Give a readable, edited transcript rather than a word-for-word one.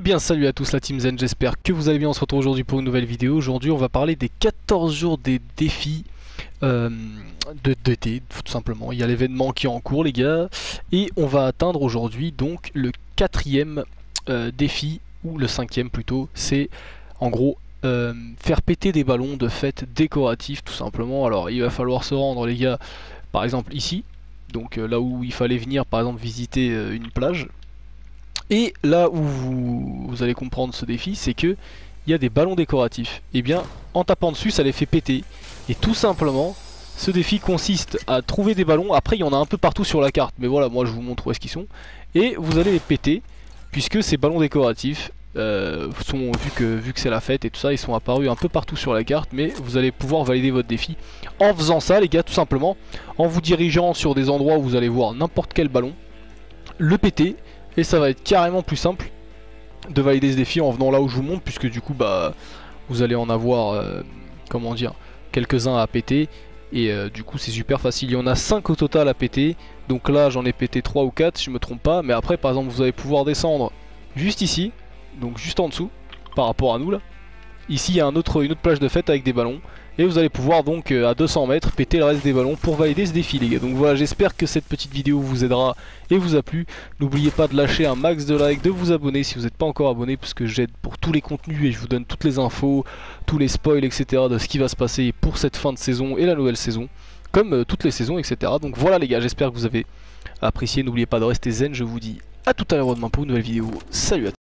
bien salut à tous la team Zen, j'espère que vous allez bien. On se retrouve aujourd'hui pour une nouvelle vidéo. Aujourd'hui on va parler des 14 jours des défis d'été tout simplement. Il y a l'événement qui est en cours les gars. Et on va atteindre aujourd'hui donc le 4e défi, ou le 5e plutôt. C'est en gros faire péter des ballons de fêtes décoratifs tout simplement. Alors il va falloir se rendre les gars par exemple ici. Donc là où il fallait venir par exemple visiter une plage. Et là où vous allez comprendre ce défi, c'est que il y a des ballons décoratifs. Et bien en tapant dessus ça les fait péter. Et tout simplement ce défi consiste à trouver des ballons. Après il y en a un peu partout sur la carte, mais voilà, moi je vous montre où est-ce qu'ils sont. Et vous allez les péter, puisque ces ballons décoratifs sont, vu que c'est la fête et tout ça, ils sont apparus un peu partout sur la carte. Mais vous allez pouvoir valider votre défi en faisant ça les gars, tout simplement en vous dirigeant sur des endroits où vous allez voir n'importe quel ballon, le péter. Et ça va être carrément plus simple de valider ce défi en venant là où je vous montre, puisque du coup bah vous allez en avoir comment dire, quelques-uns à péter. Et du coup c'est super facile, il y en a 5 au total à péter. Donc là j'en ai pété 3 ou 4 si je me trompe pas. Mais après par exemple vous allez pouvoir descendre juste ici, donc juste en dessous par rapport à nous là. Ici il y a une autre plage de fête avec des ballons. Et vous allez pouvoir donc à 200 mètres péter le reste des ballons pour valider ce défi les gars. Donc voilà, j'espère que cette petite vidéo vous aidera et vous a plu. N'oubliez pas de lâcher un max de likes, de vous abonner si vous n'êtes pas encore abonné, parce que j'aide pour tous les contenus et je vous donne toutes les infos, tous les spoils etc. de ce qui va se passer pour cette fin de saison et la nouvelle saison, comme toutes les saisons etc. Donc voilà les gars, j'espère que vous avez apprécié. N'oubliez pas de rester zen, je vous dis à tout à l'heure demain pour une nouvelle vidéo. Salut à tous.